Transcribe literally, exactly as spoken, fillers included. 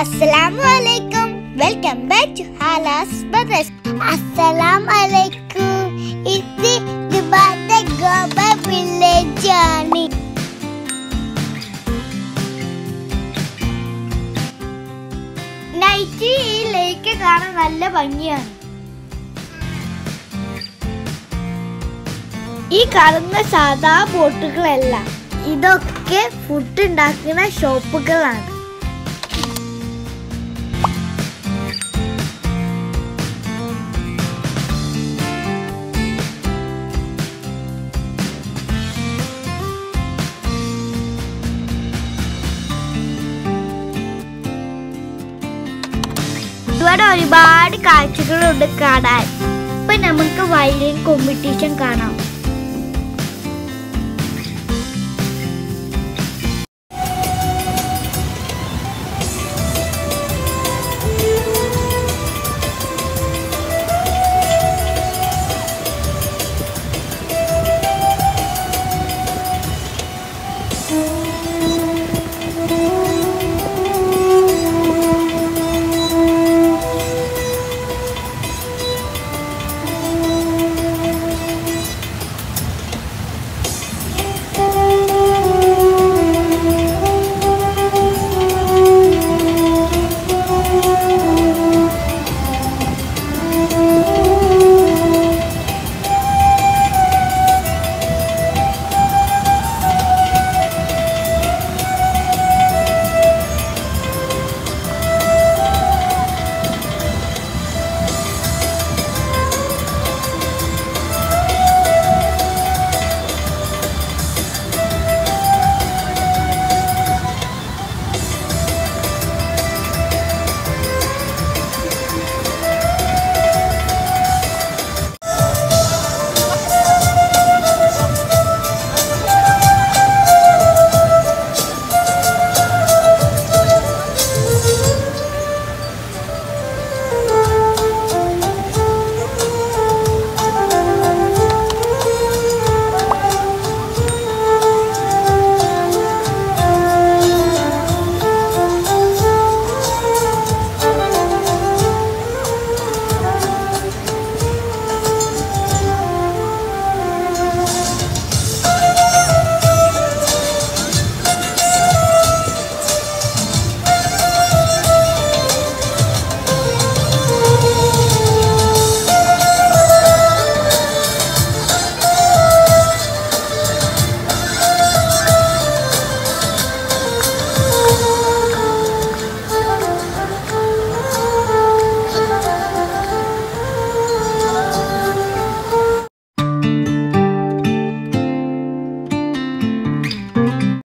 Assalamualaikum. Welcome back to Hala's Brothers. Assalamualaikum. It's the birthday Goba village journey. Night ഈ ലേക്ക് കാണാൻ നല്ല ഭംഗിയാണ്. ഈ കാണുന്ന സാധാ ബോട്ടുകളല്ല, ഇതൊക്കെ ഫുഡ് ഉണ്ടാക്കുന്ന ഷോപ്പുകളാണ്. ഇവിടെ ഒരുപാട് കാഴ്ചകളുണ്ട് കാണാൻ. ഇപ്പൊ നമുക്ക് വയലിൻ കോമ്പറ്റീഷൻ കാണാം.